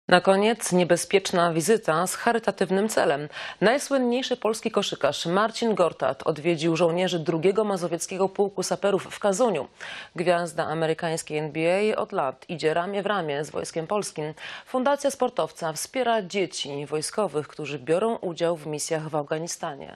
Na koniec niebezpieczna wizyta z charytatywnym celem. Najsłynniejszy polski koszykarz Marcin Gortat odwiedził żołnierzy 2. Mazowieckiego Pułku Saperów w Kazuniu. Gwiazda amerykańskiej NBA od lat idzie ramię w ramię z Wojskiem Polskim. Fundacja sportowca wspiera dzieci wojskowych, którzy biorą udział w misjach w Afganistanie.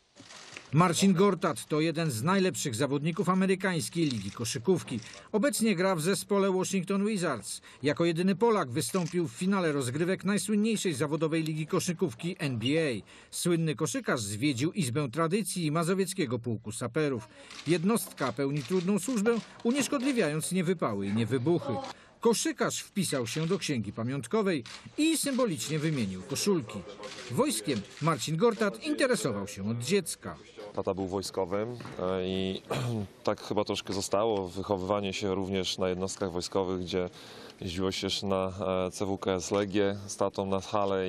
Marcin Gortat to jeden z najlepszych zawodników amerykańskiej ligi koszykówki. Obecnie gra w zespole Washington Wizards. Jako jedyny Polak wystąpił w finale rozgrywek najsłynniejszej zawodowej ligi koszykówki NBA. Słynny koszykarz zwiedził Izbę Tradycji Mazowieckiego Pułku Saperów. Jednostka pełni trudną służbę, unieszkodliwiając niewypały i niewybuchy. Koszykarz wpisał się do księgi pamiątkowej i symbolicznie wymienił koszulki. Wojskiem Marcin Gortat interesował się od dziecka. Tata był wojskowym i tak chyba troszkę zostało. Wychowywanie się również na jednostkach wojskowych, gdzie jeździło się też na CWKS Legię z tatą na halę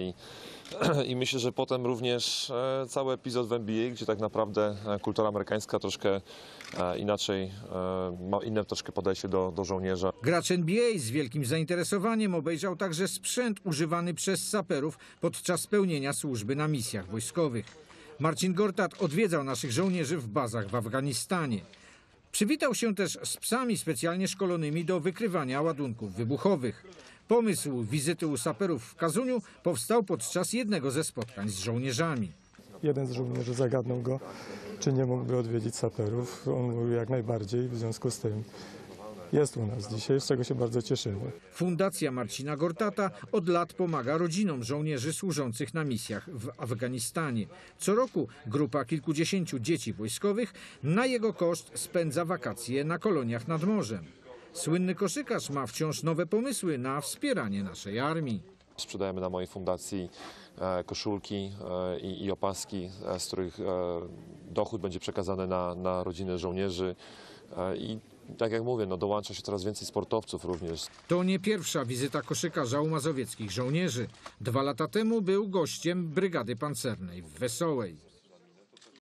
i myślę, że potem również cały epizod w NBA, gdzie tak naprawdę kultura amerykańska troszkę inaczej, ma inne troszkę podejście do żołnierza. Gracz NBA z wielkim zainteresowaniem obejrzał także sprzęt używany przez saperów podczas pełnienia służby na misjach wojskowych. Marcin Gortat odwiedzał naszych żołnierzy w bazach w Afganistanie. Przywitał się też z psami specjalnie szkolonymi do wykrywania ładunków wybuchowych. Pomysł wizyty u saperów w Kazuniu powstał podczas jednego ze spotkań z żołnierzami. Jeden z żołnierzy zagadnął go, czy nie mógłby odwiedzić saperów. On mówił jak najbardziej, w związku z tym jest u nas dzisiaj, z czego się bardzo cieszymy. Fundacja Marcina Gortata od lat pomaga rodzinom żołnierzy służących na misjach w Afganistanie. Co roku grupa kilkudziesięciu dzieci wojskowych na jego koszt spędza wakacje na koloniach nad morzem. Słynny koszykarz ma wciąż nowe pomysły na wspieranie naszej armii. Sprzedajemy na mojej fundacji koszulki i opaski, z których dochód będzie przekazany na rodziny żołnierzy. I tak jak mówię, dołącza się coraz więcej sportowców również. To nie pierwsza wizyta koszykarza u mazowieckich żołnierzy. 2 lata temu był gościem brygady pancernej w Wesołej.